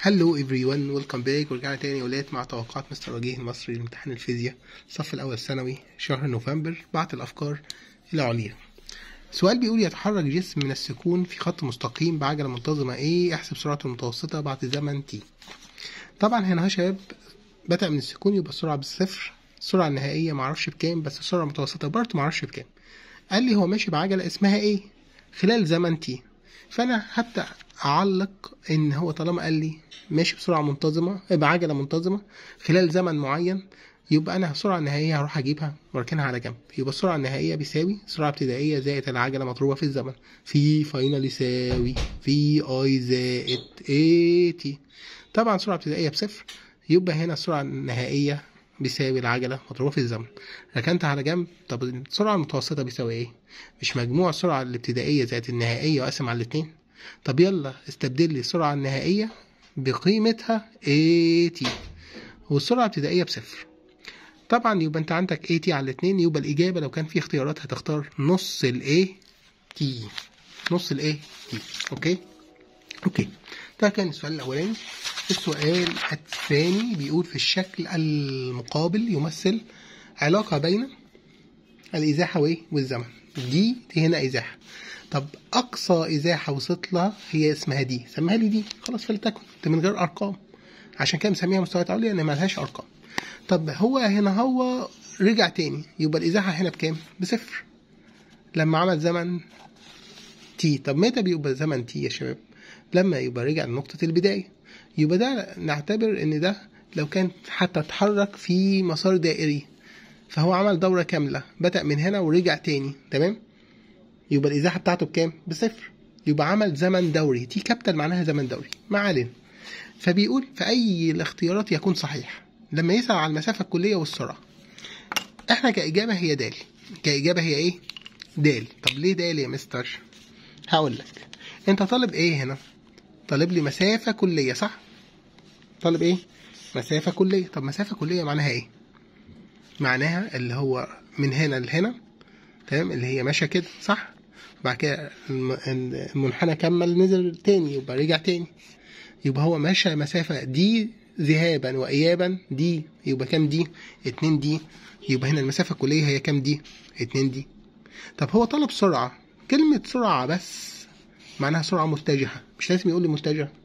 هلو everyone welcome back. ورجعنا تاني يا ولاد مع توقعات مستر وجيه المصري لامتحان الفيزياء الصف الأول الثانوي شهر نوفمبر. بعت الأفكار العليا. سؤال بيقول يتحرك جسم من السكون في خط مستقيم بعجلة منتظمة ايه، احسب سرعته المتوسطة بعد زمن t. طبعا هنا يا شباب بدأ من السكون يبقى السرعة بالصفر، السرعة النهائية معرفش بكام، بس السرعة المتوسطة برضه معرفش بكام. قال لي هو ماشي بعجلة اسمها ايه خلال زمن t، فأنا هبدأ أعلق إن هو طالما قال لي ماشي بسرعة منتظمة بعجلة منتظمة خلال زمن معين، يبقى أنا السرعة النهائية هروح أجيبها وأركنها على جنب. يبقى السرعة النهائية بيساوي السرعة الابتدائية زائد العجلة مضروبة في الزمن في فاينل يساوي في أي زائد اي تي. طبعا السرعة الابتدائية بصفر، يبقى هنا السرعة النهائية بيساوي العجلة مضروبة في الزمن، ركنتها على جنب. طب السرعة المتوسطة بيساوي ايه؟ مش مجموع السرعة الابتدائية زائد النهائية وأقسم على الاتنين؟ طب يلا استبدل لي السرعة النهائية بقيمتها AT والسرعة الابتدائية بصفر. طبعا يبقى انت عندك AT على الاتنين، يبقى الإجابة لو كان في اختيارات هتختار نص AT، نص AT. اوكي. ده كان السؤال الأولاني. السؤال الثاني بيقول في الشكل المقابل يمثل علاقة بين الإزاحة والزمن. دي هنا إزاحة. طب أقصى إزاحة وصلت لها هي اسمها دي، سميها لي دي خلاص فلتكن، ده من غير أرقام، عشان كده مسميها مستويات عليا لأن ملهاش أرقام. طب هو هنا هو رجع تاني، يبقى الإزاحة هنا بكام؟ بصفر لما عمل زمن تي. طب متى بيبقى زمن تي يا شباب؟ لما يبقى رجع لنقطة البداية. يبقى ده نعتبر إن ده لو كان حتى اتحرك في مسار دائري، فهو عمل دورة كاملة بدأ من هنا ورجع تاني، تمام؟ يبقى الإزاحة بتاعته بكام؟ بصفر. يبقى عمل زمن دوري، تي كابيتال معناها زمن دوري، ما علينا. فبيقول في أي الاختيارات يكون صحيح لما يسأل على المسافة الكلية والسرعة. احنا كإجابة هي دال، كإجابة هي ايه؟ دال. طب ليه دال يا مستر؟ هقول لك. انت طالب ايه هنا؟ طالب لي مسافة كلية صح؟ طالب ايه؟ مسافة كلية. طب مسافة كلية معناها ايه؟ معناها اللي هو من هنا لهنا، تمام، اللي هي ماشية كده صح؟ بعد كده المنحنى كمل نزل تاني يبقى رجع تاني، يبقى هو ماشى مسافة دي ذهابا وإيابا دي، يبقى كام دي؟ 2 دي. يبقى هنا المسافة الكلية هي كام دي؟ 2 دي. طب هو طلب سرعة، كلمة سرعة بس معناها سرعة متجهة، مش لازم يقول لي متجهة،